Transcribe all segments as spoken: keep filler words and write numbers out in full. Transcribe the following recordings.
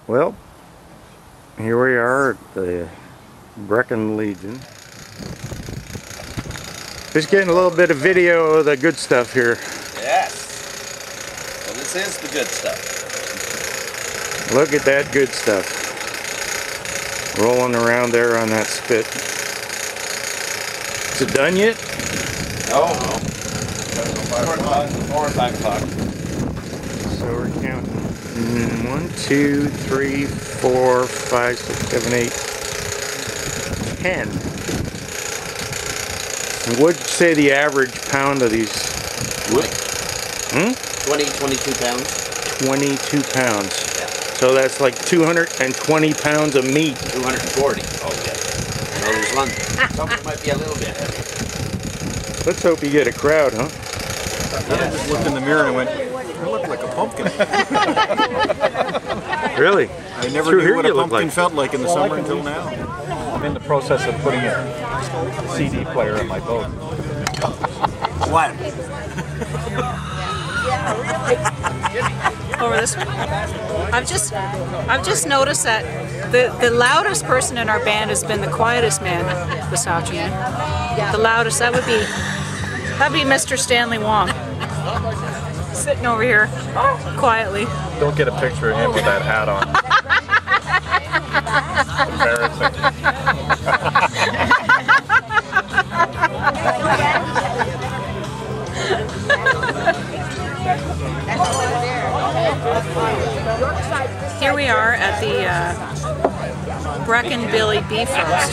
Well, here we are at the Brechin Legion. Just getting a little bit of video of the good stuff here. Yes. Well, this is the good stuff. Look at that good stuff. Rolling around there on that spit. Is it done yet? No. Four or five o'clock. So we're counting. One, two, three, four, five, six, seven, eight, ten. And what'd you say the average pound of these? Wood. Hmm? twenty, twenty-two pounds. twenty-two pounds. Yeah. So that's like two hundred twenty pounds of meat. two hundred forty. Okay. Well, there's one. Some might be a little bit heavy. Let's hope you get a crowd, huh? Then I just looked in the mirror and went, I look like a pumpkin. Really? I never Through knew here what a you look pumpkin like. felt like in the summer until now. I'm in the process of putting a C D player in my boat. What? Over this way. I've just, I've just noticed that the the loudest person in our band has been the quietest man this afternoon. The loudest, that would be, that'd be Mister Stanley Wong, sitting over here quietly. Don't get a picture of him with that hat on. Here we are at the uh, Brechin Billy Beef Roast.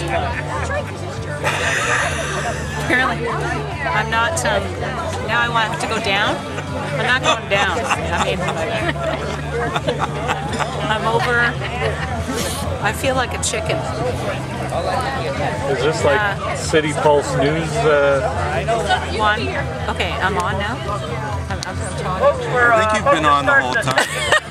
Apparently, I'm not, um, now I want to go down. I'm not going down. I mean, I'm over, I feel like a chicken. Is this like Uh, City Pulse News? Uh... One. Okay, I'm on now. I'm, I'm talking. I think you've been on the whole time.